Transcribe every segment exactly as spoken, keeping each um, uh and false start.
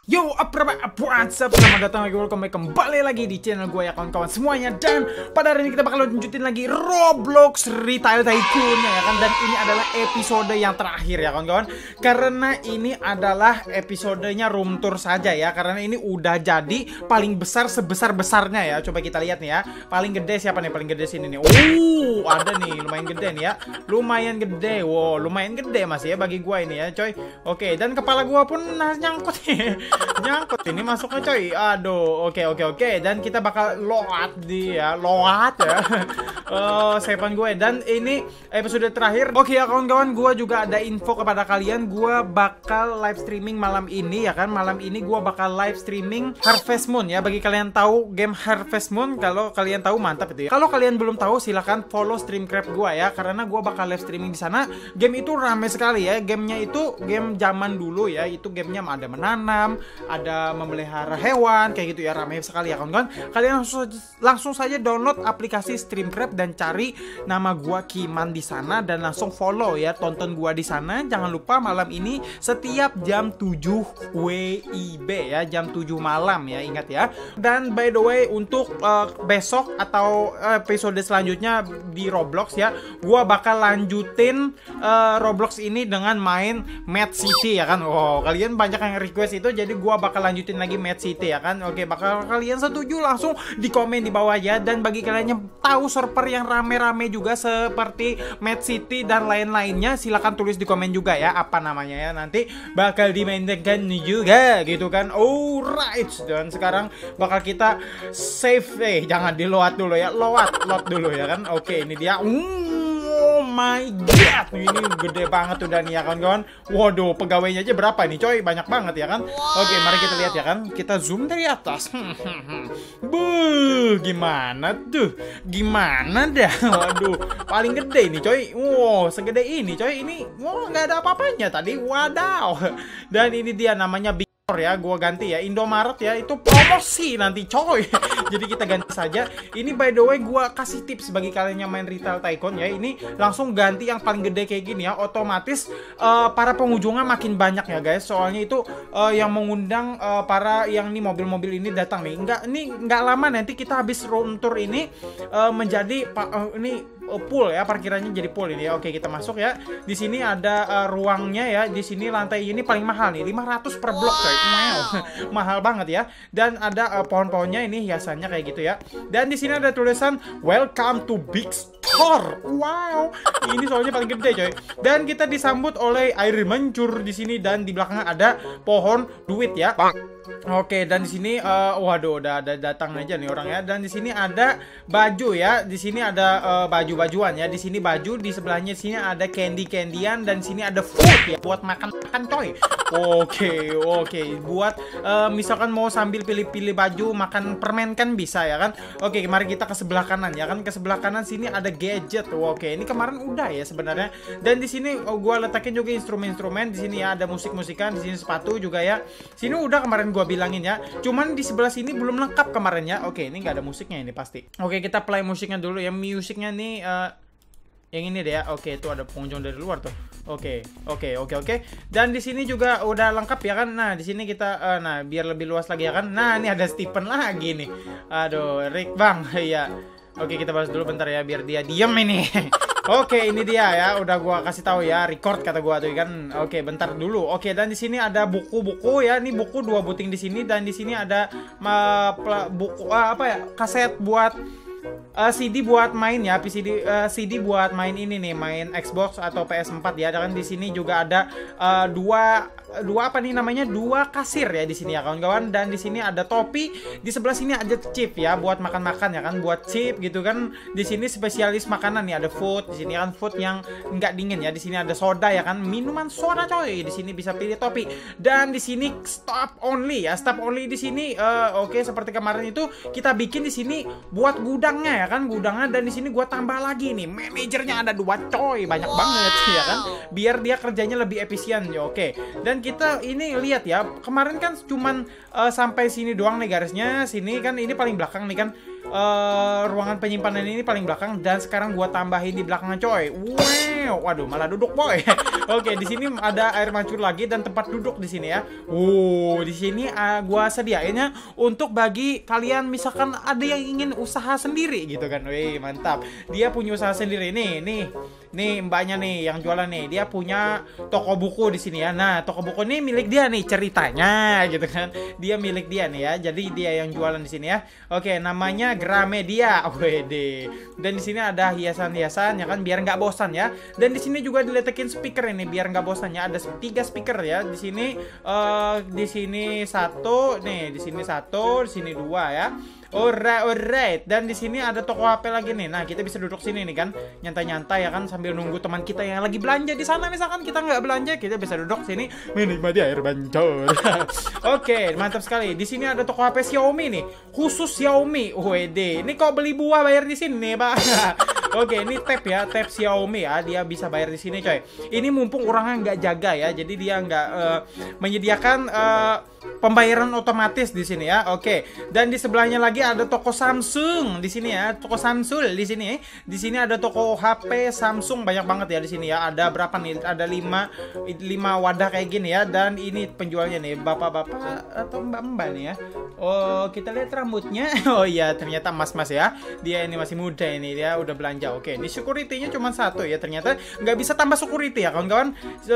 Yo, apa what's up? Selamat datang lagi, welcome back kembali lagi di channel gue ya kawan-kawan semuanya. Dan pada hari ini kita bakal lanjutin lagi Roblox Retail Tycoon ya kan. Dan ini adalah episode yang terakhir ya kawan-kawan, karena ini adalah episodenya room tour saja ya. Karena ini udah jadi paling besar sebesar-besarnya ya. Coba kita lihat nih ya. Paling gede siapa nih? Paling gede sini nih. Uh, ada nih lumayan gede nih ya. Lumayan gede. Wow, lumayan gede masih ya bagi gue ini ya coy. Oke, dan kepala gue pun nah, nyangkut nih. Nyangkut ini masuknya coy. Aduh, oke oke oke. Dan kita bakal load di ya, load ya. uh, Sepan gue. Dan ini episode terakhir. Oke ya kawan-kawan, gue juga ada info kepada kalian. Gue bakal live streaming malam ini ya kan. Malam ini gue bakal live streaming Harvest Moon ya. Bagi kalian tahu game Harvest Moon, kalau kalian tahu mantap itu ya. Kalau kalian belum tahu silahkan follow Streamcraft gue ya, karena gue bakal live streaming di sana. Game itu rame sekali ya. Gamenya itu game zaman dulu ya. Itu gamenya ada menanam, ada memelihara hewan kayak gitu ya, ramai sekali ya kawan-kawan. Kalian langsung, langsung saja download aplikasi Streamcraft dan cari nama gua Kiman di sana dan langsung follow ya, tonton gua di sana. Jangan lupa malam ini setiap jam tujuh W I B ya, jam tujuh malam ya, ingat ya. Dan by the way untuk uh, besok atau episode selanjutnya di Roblox ya, gua bakal lanjutin uh, Roblox ini dengan main Mad City ya kan. Oh, kalian banyak yang request itu, jadi gua bakal lanjutin lagi Mad City ya kan. Oke, bakal kalian setuju langsung di komen di bawah ya. Dan bagi kalian yang tahu server yang rame-rame juga seperti Mad City dan lain-lainnya, silahkan tulis di komen juga ya apa namanya ya, nanti bakal dimainkan juga gitu kan. Alright, dan sekarang bakal kita save. Eh jangan di load dulu ya, load load dulu ya kan. Oke, ini dia. Oh my god, ini gede banget udah nih ya kawan-kawan. Waduh, pegawainya aja berapa nih coy, banyak banget ya kan. Oke, mari kita lihat ya kan. Kita zoom dari atas. Buh, gimana tuh? Gimana dah? Waduh, paling gede nih coy. Wow, segede ini coy. Ini wow, nggak ada apa-apanya tadi. Wadaw. Dan ini dia namanya Big ya, gua ganti ya, Indomaret ya, itu promosi nanti coy. Jadi kita ganti saja. Ini by the way gua kasih tips bagi kalian yang main Retail Tycoon ya. Ini langsung ganti yang paling gede kayak gini ya. Otomatis uh, para pengunjungnya makin banyak ya guys. Soalnya itu uh, yang mengundang uh, para yang nih mobil-mobil ini datang nih. Enggak, ini nggak lama nanti kita habis room tour ini uh, menjadi uh, ini pool ya, parkirannya jadi pool ini ya. Oke, kita masuk ya. Di sini ada uh, ruangnya ya. Di sini lantai ini paling mahal nih, lima ratus per blok coy. Wow. Mahal banget ya. Dan ada uh, pohon-pohonnya ini hiasannya kayak gitu ya. Dan di sini ada tulisan Welcome to Big Store. Wow. Ini soalnya paling gede coy. Dan kita disambut oleh air mancur di sini, dan di belakangnya ada pohon duit ya. Oke, dan di sini uh, waduh udah ada datang aja nih orang ya. Dan di sini ada baju ya. Di sini ada uh, baju-bajuan ya. Di sini baju, di sebelahnya sini ada candy-candian, dan di sini ada food ya buat makan-makan coy. Oke, oke. Buat uh, misalkan mau sambil pilih-pilih baju, makan permen kan bisa ya kan. Oke, mari kita ke sebelah kanan ya kan. Ke sebelah kanan sini ada gadget. Oke, ini kemarin udah ya sebenarnya. Dan di sini oh, gua letakin juga instrumen-instrumen. Di sini ya ada musik-musikan, di sini sepatu juga ya. Sini udah kemarin gua bilangin ya. Cuman di sebelah sini belum lengkap kemarin ya. Oke, ini nggak ada musiknya ini pasti. Oke, kita play musiknya dulu ya. Musiknya nih uh, yang ini deh ya. Oke, itu ada pengunjung dari luar tuh. Oke, oke, oke, oke. Dan di sini juga udah lengkap ya kan. Nah, di sini kita uh, nah, biar lebih luas lagi ya kan. Nah, ini ada Stephen lagi nih. Aduh, Rick Bang. Iya. Oke, kita bahas dulu bentar ya biar dia diem ini. Oke, ini dia ya. Udah gua kasih tahu ya, record kata gua tuh kan. Oke, bentar dulu. Oke, dan di sini ada buku-buku ya. Ini buku dua buting di sini, dan di sini ada uh, buku uh, apa ya? Kaset buat Uh, C D buat main ya, P C D uh, C D buat main ini nih, main Xbox atau P S empat ya. Dan di sini juga ada uh, dua dua apa nih namanya? Dua kasir ya di sini ya kawan-kawan. Dan di sini ada topi, di sebelah sini ada chip ya buat makan-makan ya kan, buat chip gitu kan. Di sini spesialis makanan nih, ada food. Di sini kan food yang nggak dingin ya. Di sini ada soda ya kan, minuman soda coy. Di sini bisa pilih topi. Dan di sini stop only ya, stop only di sini. Uh, Oke, okay, seperti kemarin itu kita bikin di sini buat gudangnya ya kan, gudangnya. Dan di sini gua tambah lagi nih, manajernya ada dua coy, banyak wow. banget ya kan, biar dia kerjanya lebih efisien ya. Oke, dan kita ini lihat ya, kemarin kan cuman uh, sampai sini doang nih garisnya, sini kan ini paling belakang nih kan. Uh, ruangan penyimpanan ini paling belakang, dan sekarang gua tambahin di belakangnya coy. Wow, Romeo. Waduh, malah duduk boy. Oke, di sini ada air mancur lagi dan tempat duduk di sini ya. Uh, di sini uh, gua sediainnya untuk bagi kalian misalkan ada yang ingin usaha sendiri gitu kan. Wih, mantap. Dia punya usaha sendiri nih, nih. Nih mbaknya nih yang jualan nih, dia punya toko buku di sini ya. Nah, toko buku ini milik dia nih ceritanya gitu kan. Dia milik dia nih ya. Jadi dia yang jualan di sini ya. Oke, namanya Gramedia. Wede. Dan di sini ada hiasan-hiasan ya kan biar nggak bosan ya. Dan di sini juga diletakkan speaker ini biar nggak bosan ya. Ada tiga speaker ya. Di sini uh, di sini satu, nih di sini satu, di sini dua ya. Alright, alright. Dan di sini ada toko H P lagi nih. Nah, kita bisa duduk sini nih kan, nyantai-nyantai ya kan sambil nunggu teman kita yang lagi belanja di sana. Misalkan kita nggak belanja, kita bisa duduk sini menikmati air mancur. Oke, mantap sekali. Di sini ada toko H P Xiaomi nih, khusus Xiaomi. Wede. Ini kok beli buah bayar di sini, Pak? Oke, ini tab ya, tab Xiaomi ya. Dia bisa bayar di sini, coy. Ini mumpung orangnya nggak jaga ya, jadi dia nggak uh, menyediakan uh, pembayaran otomatis di sini ya. Oke. Dan di sebelahnya lagi ada toko Samsung di sini ya. Toko Samsung di sini. Di sini ada toko H P Samsung banyak banget ya di sini ya. Ada berapa nih? Ada lima lima wadah kayak gini ya. Dan ini penjualnya nih, bapak-bapak atau mbak-mbak nih ya. Oh, kita lihat rambutnya. Oh iya, ternyata mas-mas ya. Dia ini masih muda ini, dia udah belanja. Oke, ini security-nya cuma satu ya. Ternyata nggak bisa tambah security ya kawan-kawan.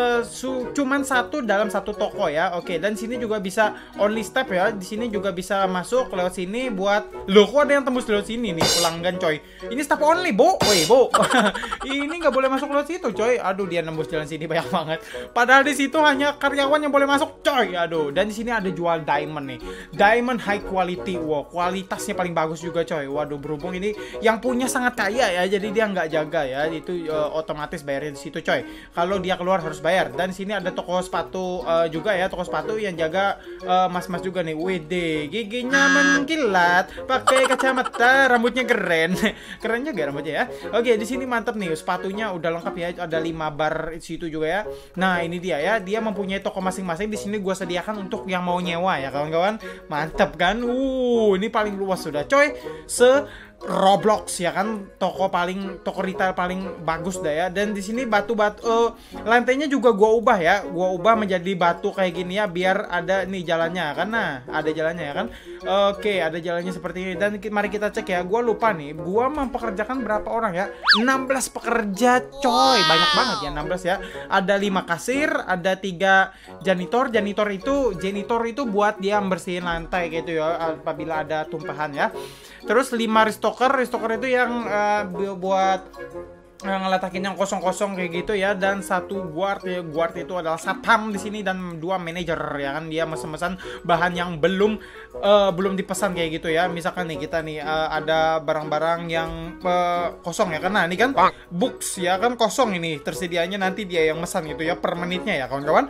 Cuman satu dalam satu toko ya. Oke, dan sini juga bisa bisa only step ya. Di sini juga bisa masuk lewat sini buat loh, kok ada yang tembus lewat sini nih pelanggan coy. Ini step only, Bo. Woi, Bo. Ini nggak boleh masuk lewat situ, coy. Aduh, dia nembus jalan sini banyak banget. Padahal di situ hanya karyawan yang boleh masuk, coy. Aduh, dan di sini ada jual diamond nih. Diamond high quality. Wow, kualitasnya paling bagus juga, coy. Waduh, berhubung ini yang punya sangat kaya ya, jadi dia nggak jaga ya. Itu uh, otomatis bayarnya di situ, coy. Kalau dia keluar harus bayar. Dan di sini ada toko sepatu uh, juga ya, toko sepatu yang jaga mas-mas uh, juga nih. Wede, giginya mengkilat, pakai kacamata, rambutnya keren. Keren juga rambutnya ya. Oke, di sini mantap nih, sepatunya udah lengkap ya, ada lima bar di situ juga ya. Nah, ini dia ya, dia mempunyai toko masing-masing. Di sini gua sediakan untuk yang mau nyewa ya, kawan-kawan. Mantap kan? Uh, ini paling luas sudah, coy. Se Roblox ya kan, toko paling toko retail paling bagus dah ya. Dan di sini batu-batu uh, lantainya juga gua ubah ya, gua ubah menjadi batu kayak gini ya, biar ada nih jalannya kan. Nah, ada jalannya ya kan. Oke, ada jalannya seperti ini. Dan mari kita cek ya. Gua lupa nih, gua mempekerjakan berapa orang ya? enam belas pekerja, coy. Banyak banget ya, enam belas ya. Ada lima kasir, ada tiga janitor. Janitor itu janitor itu buat dia membersihin lantai gitu ya, apabila ada tumpahan ya. Terus lima restoker, restoker itu yang uh, buat uh, ngeletakin yang kosong-kosong kayak gitu ya. Dan satu guard ya, guard itu adalah satpam di sini. Dan dua manajer ya kan, dia mesen-mesen bahan yang belum uh, belum dipesan kayak gitu ya. Misalkan nih kita nih uh, ada barang-barang yang uh, kosong ya kan. Nah, ini kan books ya kan, kosong ini tersedianya, nanti dia yang mesan gitu ya per menitnya ya kawan-kawan.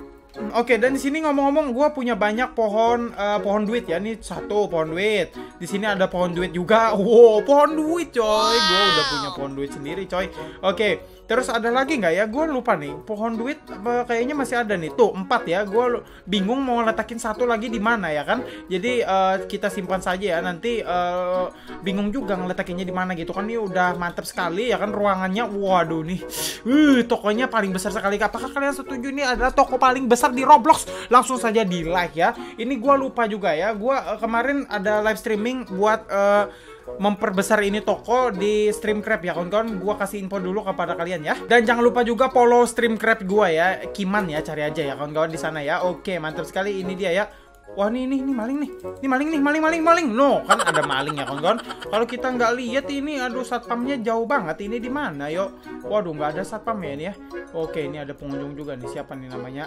Oke, dan di sini ngomong-ngomong, gue punya banyak pohon uh, pohon duit ya. Ini satu pohon duit. Di sini ada pohon duit juga. Wow, pohon duit, coy. Gue udah punya pohon duit sendiri, coy. Oke, terus ada lagi nggak ya? Gue lupa nih. Pohon duit uh, kayaknya masih ada nih. Tuh empat ya. Gue bingung mau letakin satu lagi di mana ya kan. Jadi uh, kita simpan saja ya. Nanti uh, bingung juga ngeletakinnya di mana gitu kan. Ini udah mantap sekali ya kan ruangannya. Waduh nih. Uh, tokonya paling besar sekali. Apakah kalian setuju ini adalah toko paling besar di Roblox? Langsung saja di like ya. Ini gue lupa juga ya, gue uh, kemarin ada live streaming buat uh, memperbesar ini toko di Streamcraft ya kawan-kawan. Gue kasih info dulu kepada kalian ya. Dan jangan lupa juga follow Streamcraft gue ya, Kiman ya, cari aja ya kawan-kawan di sana ya. Oke, mantap sekali. Ini dia ya. Wah, nih, nih, nih maling nih, ini maling nih, maling, maling, maling. No, kan ada maling ya kawan-kawan. Kalau kita nggak lihat ini, aduh satpamnya jauh banget. Ini di mana, yuk? Waduh, nggak ada satpam ya ini ya. Oke, ini ada pengunjung juga nih. Siapa nih namanya?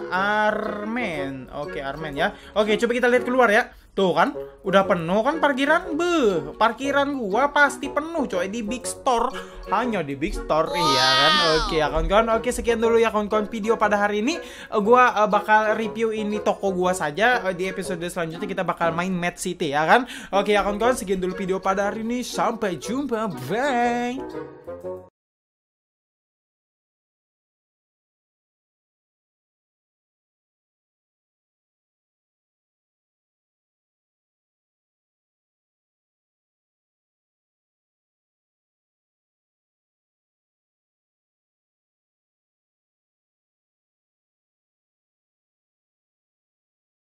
Armen. Oke, Armen ya. Oke, coba kita lihat keluar ya. Tuh kan, udah penuh kan parkiran. Beuh, parkiran gua pasti penuh coy di Big Store. Hanya di Big Store, iya kan. Oke ya kawan-kawan. Oke, sekian dulu ya kawan-kawan video pada hari ini. Gua uh, bakal review ini toko gua saja. Uh, di episode selanjutnya kita bakal main Mad City ya kan. Oke ya kawan-kawan, sekian dulu video pada hari ini. Sampai jumpa. Bye.